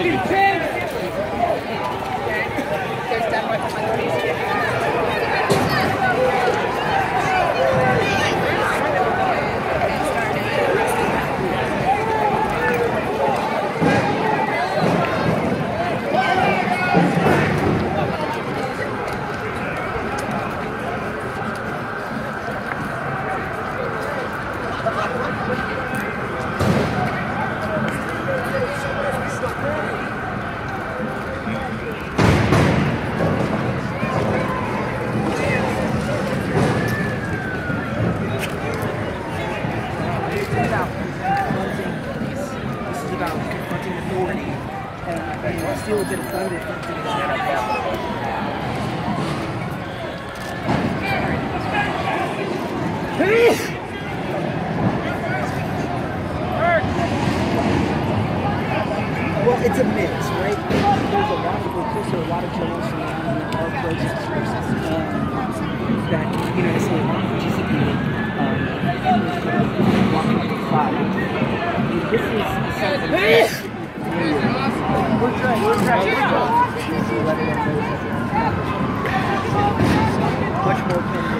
done with one piece. Still a bit of thunder. Well, it's a mix, right? There's a lot of recruits, a lot of journalists around our projects that, you know, necessarily want to participate in this sort of walking with the cloud. This is something we're trying. Much more